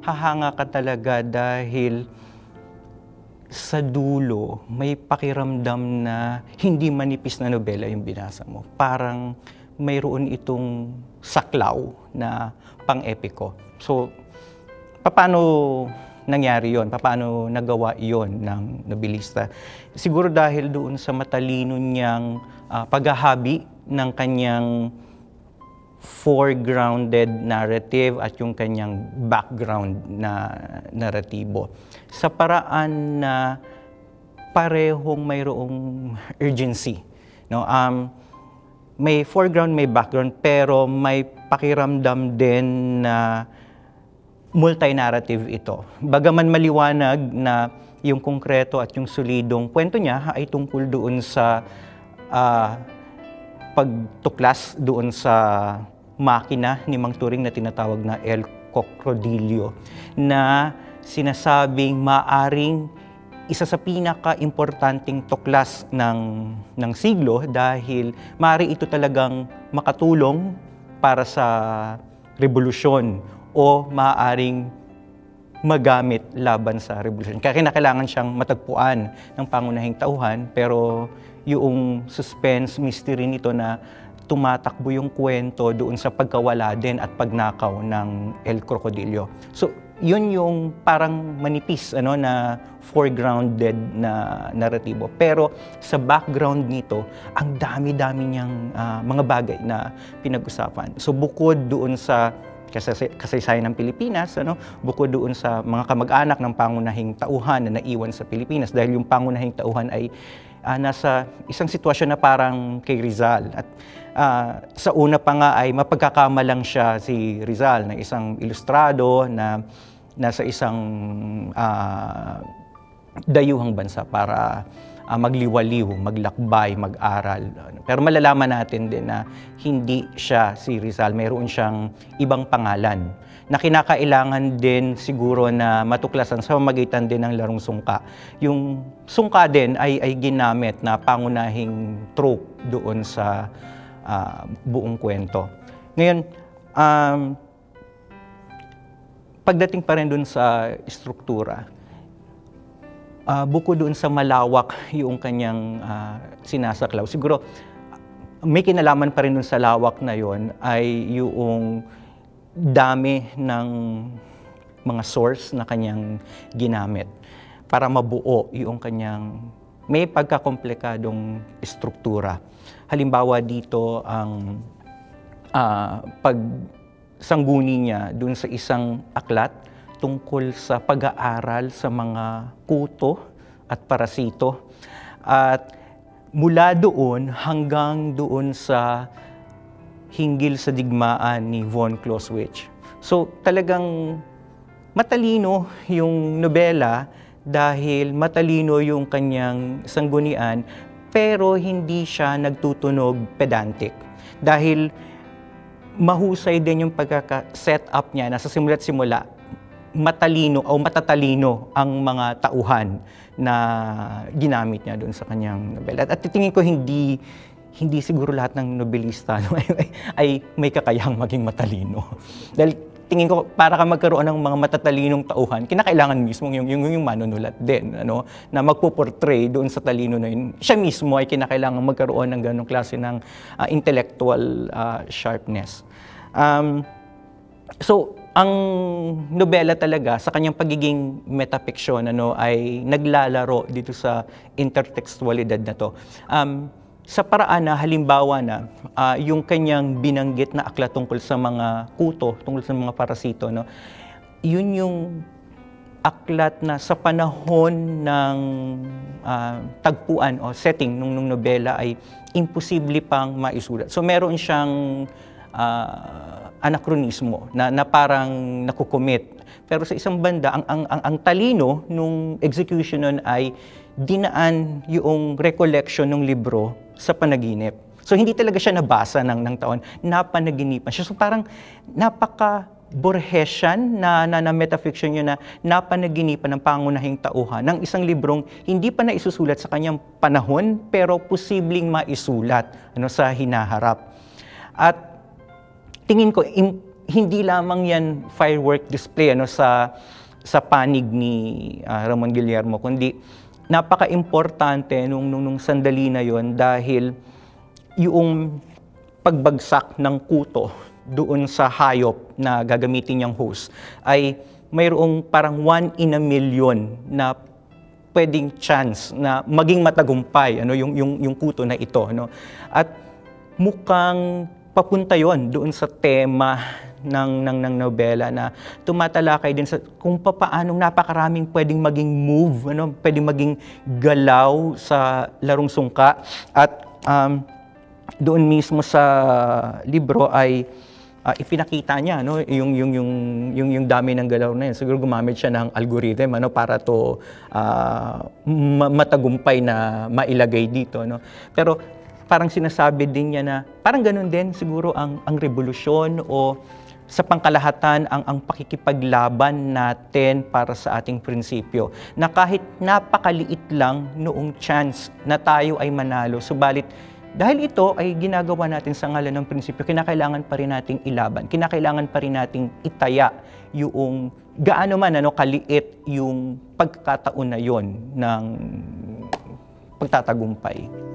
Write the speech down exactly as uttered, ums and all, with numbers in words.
hahanga ka talaga dahil sa dulo may pakiramdam na hindi manipis na nobela yung binasa mo. Parang mayroon itong saklaw na pang-epiko. So, paano nangyari yon? Paano nagawa yon ng novelista? Siguro dahil doon sa matalino niyang uh, paghahabi ng kanyang foregrounded narrative at yung kanyang background na naratibo. Sa paraan na parehong mayroong urgency. No? Um, may foreground, may background, pero may pakiramdam din na multi-narrative ito. Bagaman maliwanag na yung konkreto at yung solidong kwento niya ay tungkol doon sa uh, pagtuklas doon sa makina ni Mang Turing na tinatawag na El Cocrodillo na sinasabing maaring isa sa pinaka-importanting tuklas ng, ng siglo dahil maaari ito talagang makatulong para sa revolusyon o maaaring magamit laban sa revolusyon. Kaya kinakailangan siyang matagpuan ng pangunahing tauhan, pero yung suspense, mystery nito na tumatakbo yung kwento doon sa pagkawala din at pagnakaw ng El Crocodillo. So, yun yung parang manipis ano, na foregrounded na naratibo. Pero sa background nito, ang dami-dami niyang uh, mga bagay na pinag-usapan. So, bukod doon sa kasaysayan ng Pilipinas, ano, bukod doon sa mga kamag-anak ng pangunahing tauhan na naiwan sa Pilipinas dahil yung pangunahing tauhan ay uh, nasa isang sitwasyon na parang kay Rizal. At uh, sa una pa nga ay mapagkakamalang siya si Rizal na isang ilustrado na nasa isang uh, dayuhang bansa para uh, magliwaliw, maglakbay, mag-aral. Pero malalaman natin din na hindi siya si Rizal, mayroon siyang ibang pangalan na kinakailangan din siguro na matuklasan sa pamamagitan din ng larong sungka. Yung sungka din ay, ay ginamit na pangunahing trope doon sa uh, buong kwento. Ngayon, um, pagdating pa rin doon sa struktura, Uh, bukod doon sa malawak yung kanyang uh, sinasaklaw, siguro may kinalaman pa rin doon sa lawak na yon ay yung dami ng mga source na kanyang ginamit para mabuo yung kanyang may pagkakomplikadong struktura. Halimbawa dito ang uh, pagsangguni niya doon sa isang aklat tungkol sa pag-aaral sa mga kuto at parasito. At mula doon hanggang doon sa hinggil sa digmaan ni von Clausewitz. So talagang matalino yung nobela dahil matalino yung kanyang sanggunian, pero hindi siya nagtutunog pedantic. Dahil mahusay din yung pagkaka-set up niya na sa simula't simula, matalino o matatalino ang mga tauhan na ginamit niya doon sa kanyang nobela. At titingin ko hindi hindi siguro lahat ng nobelista no, ay, ay may kakayahang maging matalino. Dahil tingin ko para ka magkaroon ng mga matatalinong tauhan, kinakailangan mismo yung yung, yung manunulat din ano na magpo-portray doon sa talino na yun. Siya mismo ay kinakailangan magkaroon ng ganong klase ng uh, intellectual uh, sharpness. Um, so ang nobela talaga sa kanyang pagiging metafiction ano ay naglalaro dito sa intertextualidad na to. Um, sa paraan na halimbawa na uh, yung kanyang binanggit na aklat tungkol sa mga kuto, tungkol sa mga parasito, no, yun yung aklat na sa panahon ng uh, tagpuan o setting nung, nung nobela ay imposible pang maisulat. So meron siyang uh, anakronismo na, na parang nakukomit. Pero sa isang banda, ang, ang, ang, ang talino nung execution nun ay dinaan yung recollection ng libro sa panaginip. So hindi talaga siya nabasa ng, ng taon, napanaginipan siya. So parang napaka-Borgesian na, na, na metafiction yun na napanaginipan ng pangunahing tauhan ng isang librong hindi pa na isusulat sa kanyang panahon, pero posibleng maisulat ano, sa hinaharap. At tingin ko, hindi lamang yan firework display ano sa sa panig ni uh, Ramon Guillermo, kundi napaka-importante nung, nung, nung sandali na yon dahil yung pagbagsak ng kuto doon sa hayop na gagamitin niyang host ay mayroong parang one in a million na pwedeng chance na maging matagumpay ano yung yung yung kuto na ito no. At mukhang papunta yon doon sa tema ng ng ng nobela na tumatalakay din sa kung papaanong napakaraming pwedeng maging move ano, pwedeng maging galaw sa larong sungka. At um, doon mismo sa libro ay uh, ipinakita niya no yung yung yung yung yung dami ng galaw na yun. Siguro gumamit siya ng algorithm ano para to uh, matagumpay na mailagay dito no. Pero parang sinasabi din niya na parang ganun din siguro ang ang revolusyon o sa pangkalahatan ang ang pakikipaglaban natin para sa ating prinsipyo na kahit napakaliit lang noong chance na tayo ay manalo, subalit dahil ito ay ginagawa natin sa ngalan ng prinsipyo, kinakailangan pa rin nating ilaban, kinakailangan pa rin nating itaya yung gaano man ano kaliit yung pagkakataon na yon ng pagtatagumpay.